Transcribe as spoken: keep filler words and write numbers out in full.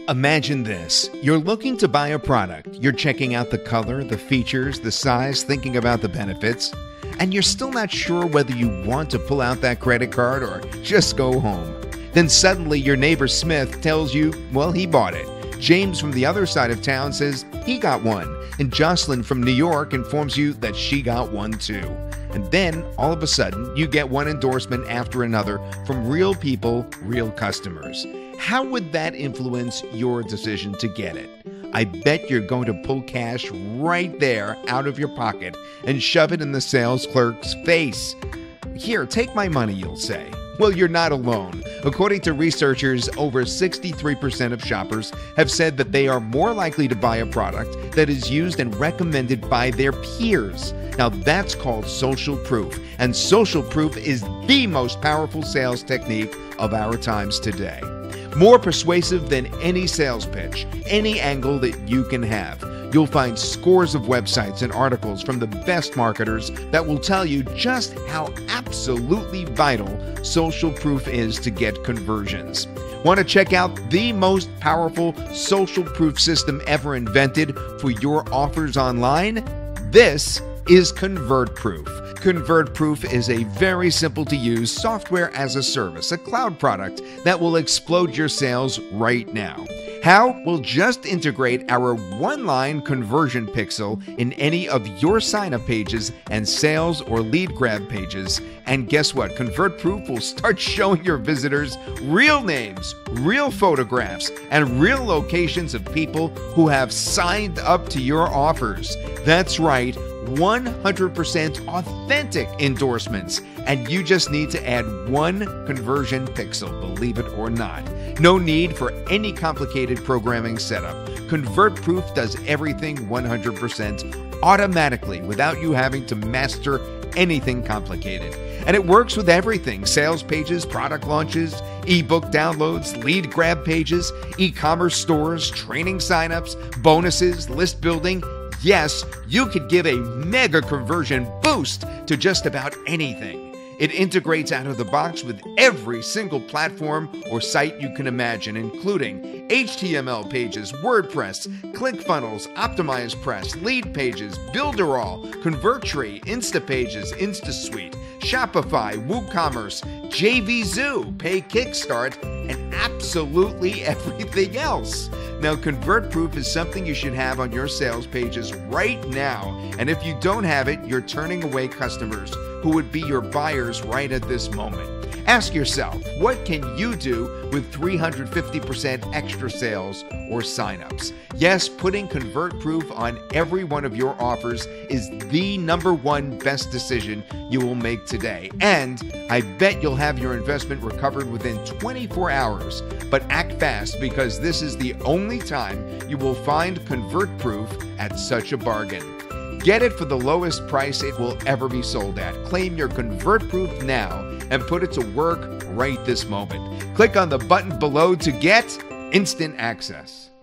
Imagine this. You're looking to buy a product. You're checking out the color, the features, the size, thinking about the benefits, and you're still not sure whether you want to pull out that credit card or just go home. Then suddenly your neighbor Smith tells you, well, he bought it. James from the other side of town says he got one. And Jocelyn from New York informs you that she got one too. And then, all of a sudden, you get one endorsement after another from real people, real customers. How would that influence your decision to get it? I bet you're going to pull cash right there out of your pocket and shove it in the sales clerk's face. Here, take my money, you'll say. Well, you're not alone. According to researchers, over sixty-three percent of shoppers have said that they are more likely to buy a product that is used and recommended by their peers. Now, that's called social proof, and social proof is the most powerful sales technique of our times today. More persuasive than any sales pitch, any angle that you can have. You'll find scores of websites and articles from the best marketers that will tell you just how absolutely vital social proof is to get conversions. Want to check out the most powerful social proof system ever invented for your offers online? This is ConvertProof. ConvertProof is a very simple to use software as a service, a cloud product that will explode your sales right now. How? We'll just integrate our one-line conversion pixel in any of your sign-up pages and sales or lead grab pages. And guess what? ConvertProof will start showing your visitors real names, real photographs, and real locations of people who have signed up to your offers. That's right, one hundred percent authentic endorsements. And you just need to add one conversion pixel, believe it or not. No need for any complicated programming setup. ConvertProof does everything one hundred percent automatically without you having to master anything complicated. And it works with everything: sales pages, product launches, ebook downloads, lead grab pages, e-commerce stores, training signups, bonuses, list building. Yes, you could give a mega conversion boost to just about anything. It integrates out of the box with every single platform or site you can imagine, including H T M L pages, WordPress, ClickFunnels, OptimizePress, lead pages, Builderall, ConvertTree, Instapages, InstaSuite, Shopify, WooCommerce, JVZoo, Pay Kickstart, and absolutely everything else. Now, ConvertProof is something you should have on your sales pages right now. And if you don't have it, you're turning away customers who would be your buyers right at this moment. Ask yourself, what can you do with three hundred fifty percent extra sales or signups? Yes, putting ConvertProof on every one of your offers is the number one best decision you will make today. And I bet you'll have your investment recovered within twenty-four hours. But act fast, because this is the only time you will find ConvertProof at such a bargain. Get it for the lowest price it will ever be sold at. Claim your ConvertProof now and put it to work right this moment. Click on the button below to get instant access.